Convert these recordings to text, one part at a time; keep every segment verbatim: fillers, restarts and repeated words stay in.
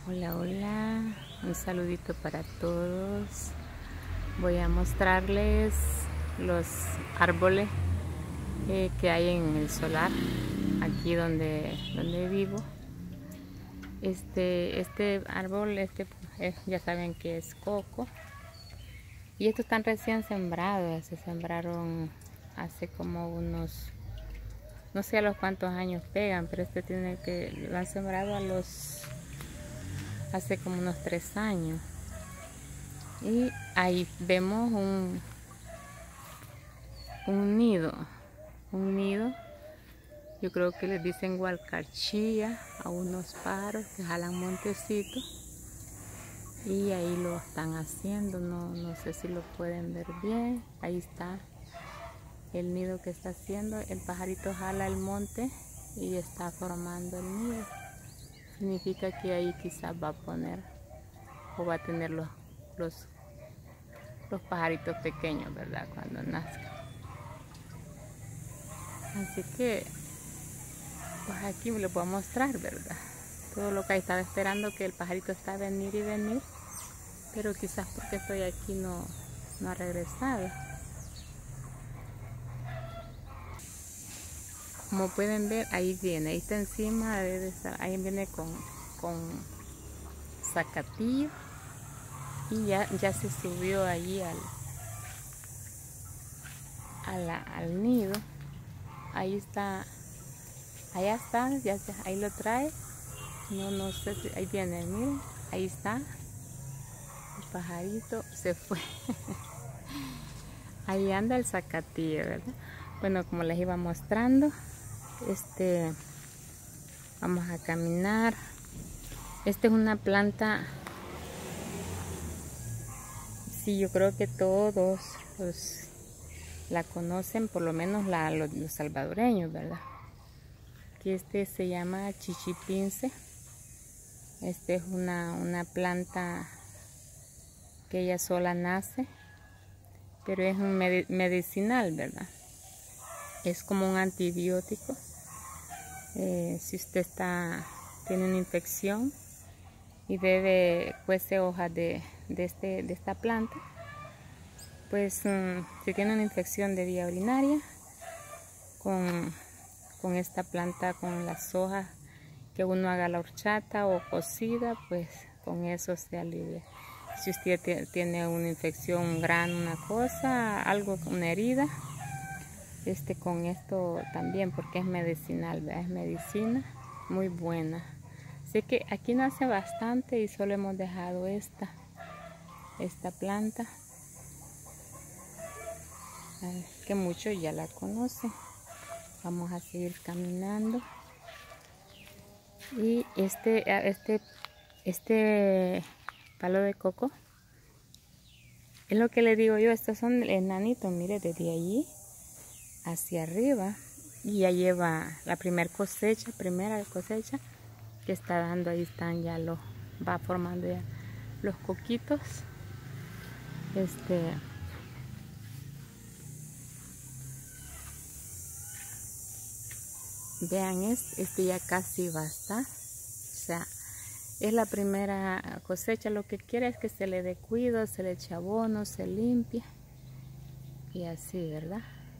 Hola, hola, un saludito para todos. Voy a mostrarles los árboles eh, que hay en el solar, aquí donde, donde vivo. Este, este árbol, este, eh, ya saben que es coco. Y estos están recién sembrados, se sembraron hace como unos, no sé a los cuántos años pegan, pero este tiene que, lo han sembrado a los hace como unos tres años. Y ahí vemos un, un nido, un nido, yo creo que les dicen gualcarchía a unos pájaros que jalan montecito. Y ahí lo están haciendo, no, no sé si lo pueden ver bien. Ahí está el nido que está haciendo, el pajarito jala el monte y está formando el nido. Significa que ahí quizás va a poner o va a tener los, los, los pajaritos pequeños, ¿verdad? Cuando nazcan. Así que, pues aquí les voy a mostrar, ¿verdad? Todo lo que ahí estaba esperando que el pajarito está a venir y venir, pero quizás porque estoy aquí no, no ha regresado. Como pueden ver, ahí viene, ahí está encima, debe estar, ahí viene con, con zacatillo y ya, ya se subió allí al, a la, al nido. Ahí está, allá está, ya, ya, ahí lo trae. No, no sé si, ahí viene, miren, ahí está. El pajarito se fue. Ahí anda el zacatillo, ¿verdad? Bueno, como les iba mostrando, este, vamos a caminar. Esta es una planta, sí, yo creo que todos los, la conocen, por lo menos la, los, los salvadoreños, ¿verdad? Que este se llama chichipince. Este es una, una planta que ella sola nace, pero es un med medicinal, ¿verdad? Es como un antibiótico. Eh, si usted está, tiene una infección y bebe cuece hojas de, de, este, de esta planta, pues um, si tiene una infección de vía urinaria, con, con esta planta, con las hojas, que uno haga la horchata o cocida, pues con eso se alivia. Si usted tiene una infección, un grano, una cosa, algo, una herida, este con esto también, porque es medicinal, ¿verdad? Es medicina muy buena. Así que aquí nace bastante y solo hemos dejado esta, esta planta, que muchos ya la conocen. Vamos a seguir caminando. Y este, este, este palo de coco, es lo que le digo yo, estos son enanitos, mire, desde allí hacia arriba, y ya lleva la primera cosecha, primera cosecha que está dando. Ahí están, ya lo va formando ya los coquitos. Este, vean, este, este ya casi va a estar, o sea, es la primera cosecha. Lo que quiere es que se le dé cuidado, se le eche abono, se limpie y así, ¿verdad?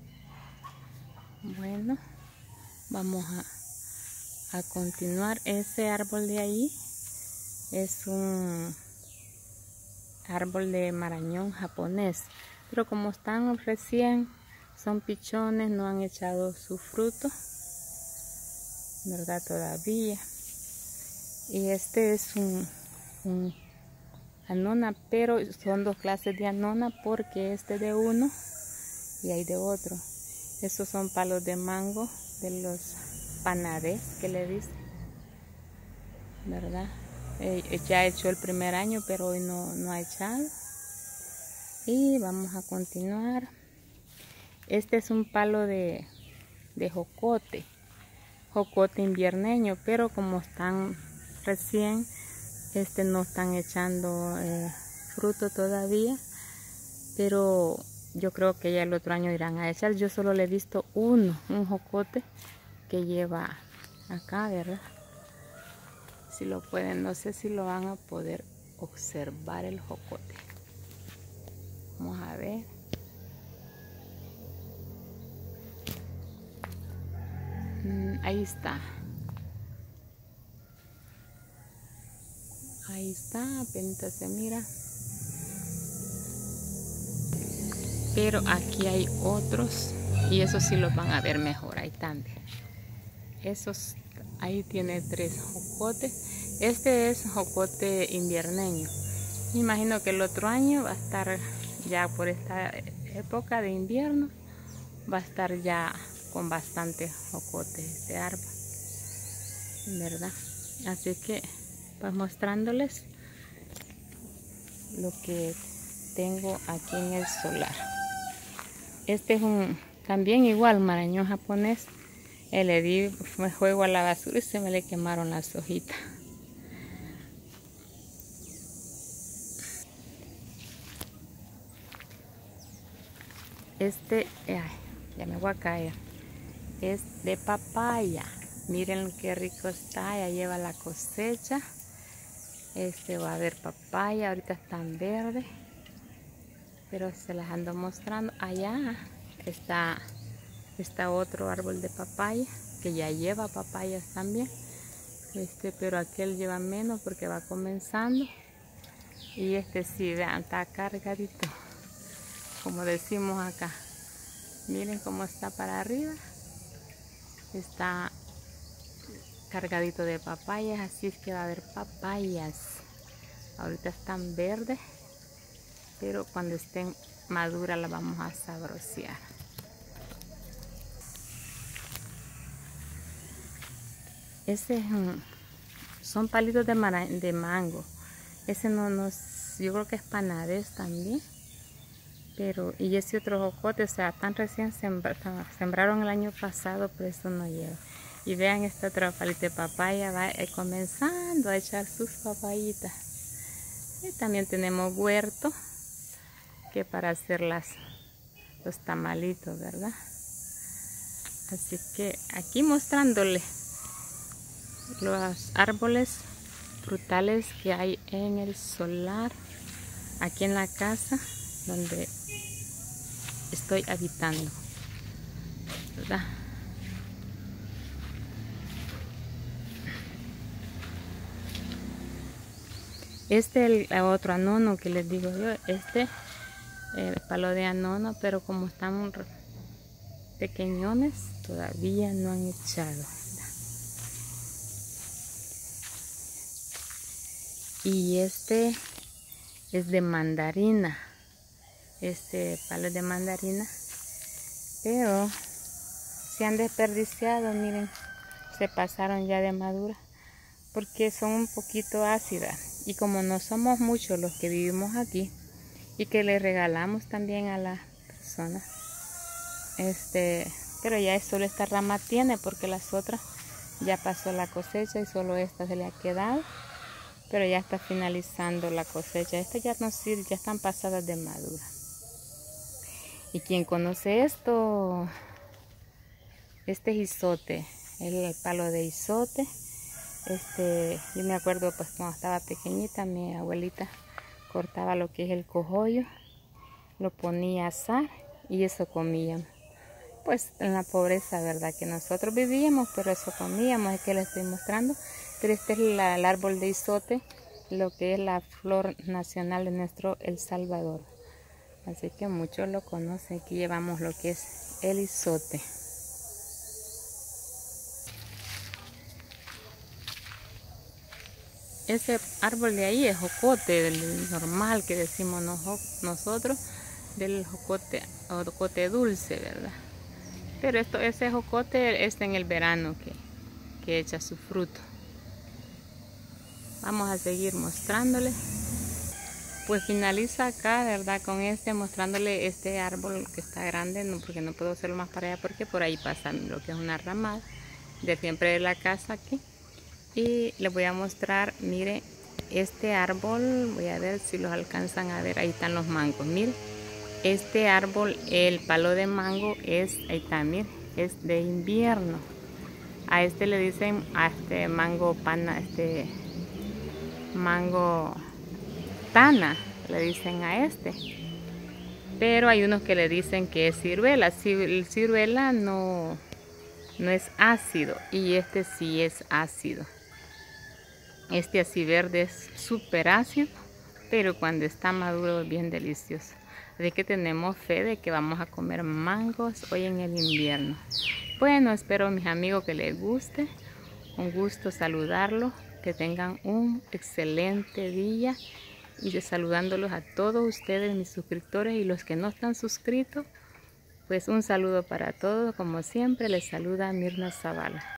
Bueno, vamos a, a continuar. Ese árbol de ahí es un árbol de marañón japonés, pero como están recién, son pichones, no han echado su fruto, ¿verdad? Todavía. Y este es un, un anona, pero son dos clases de anona, porque este de uno y hay de otro. Estos son palos de mango de los panadés que le dicen, ¿verdad? Eh, ya echó el primer año, pero hoy no, no ha echado. Y vamos a continuar. Este es un palo de, de jocote, jocote invierneño, pero como están recién, este no están echando eh, fruto todavía, pero yo creo que ya el otro año irán a echar. Yo solo le he visto uno, un jocote que lleva acá, ¿verdad? Si lo pueden, no sé si lo van a poder observar el jocote. Vamos a ver. Mm, ahí está. Ahí está, apenas se mira. Pero aquí hay otros y esos sí los van a ver mejor. Ahí también. Esos, ahí tiene tres jocotes. Este es jocote invierneño. Me imagino que el otro año va a estar ya por esta época de invierno. Va a estar ya con bastante jocote este árbol. ¿Verdad? Así que pues mostrándoles lo que tengo aquí en el solar. Este es un también igual marañón japonés. Le di fuego a la basura y se me le quemaron las hojitas. Este, ay, ya me voy a caer. Es de papaya. Miren qué rico está. Ya lleva la cosecha. Este va a haber papaya. Ahorita están verdes. Pero se las ando mostrando. Allá está, está otro árbol de papaya. Que ya lleva papayas también. Este, pero aquel lleva menos porque va comenzando. Y este sí, vean, está cargadito. Como decimos acá. Miren cómo está para arriba. Está cargadito de papayas, así es que va a haber papayas. Ahorita están verdes, pero cuando estén maduras las vamos a sabrosear. Ese es un, son palitos de, mara, de mango. Ese no nos, yo creo que es panadés también. Pero, y ese otro jocote, o sea, tan recién sembra, sembraron el año pasado, pero eso no lleva. Y vean este otro palito de papaya, va eh, comenzando a echar sus papayitas. Y también tenemos huerto, que para hacer las, los tamalitos, ¿verdad? Así que aquí mostrándole los árboles frutales que hay en el solar, aquí en la casa donde estoy habitando, ¿verdad? Este el otro anono que les digo yo, este el palo de anono, pero como están pequeñones todavía no han echado, ¿verdad? Y este es de mandarina. Este palo de mandarina, pero se han desperdiciado, miren, se pasaron ya de madura porque son un poquito ácidas, y como no somos muchos los que vivimos aquí y que le regalamos también a las personas, este, pero ya solo esta rama tiene, porque las otras ya pasó la cosecha y solo esta se le ha quedado, pero ya está finalizando la cosecha. Estas ya no sirven, ya están pasadas de madura. ¿Y quién conoce esto? Este es izote, el palo de izote. Este, yo me acuerdo pues cuando estaba pequeñita, mi abuelita cortaba lo que es el cogollo, lo ponía a asar y eso comíamos. Pues en la pobreza, ¿verdad? Que nosotros vivíamos, pero eso comíamos, es que les estoy mostrando. Pero este es la, el árbol de izote, lo que es la flor nacional de nuestro El Salvador. Así que muchos lo conocen. Aquí llevamos lo que es el izote. Ese árbol de ahí es jocote, del normal que decimos nosotros, del jocote, jocote dulce, ¿verdad? Pero esto, ese jocote es en el verano que, que echa su fruto. Vamos a seguir mostrándole. Pues finaliza acá, ¿verdad? Con este, mostrándole este árbol que está grande, no, porque no puedo hacerlo más para allá porque por ahí pasa lo que es una ramada de siempre de la casa aquí. Y les voy a mostrar, mire, este árbol, voy a ver si los alcanzan a ver, ahí están los mangos, mire. Este árbol, el palo de mango es, ahí está, mire, es de invierno. A este le dicen, a este mango pana, este mango tana, le dicen a este. Pero hay unos que le dicen que es ciruela. El ciruela no, no es ácido y este sí es ácido. Este así verde es súper ácido, pero cuando está maduro es bien delicioso. Así que tenemos fe de que vamos a comer mangos hoy en el invierno. Bueno, espero mis amigos que les guste. Un gusto saludarlos. Que tengan un excelente día. Y de saludándolos a todos ustedes, mis suscriptores y los que no están suscritos. Pues un saludo para todos. Como siempre, les saluda Mirna Zavala.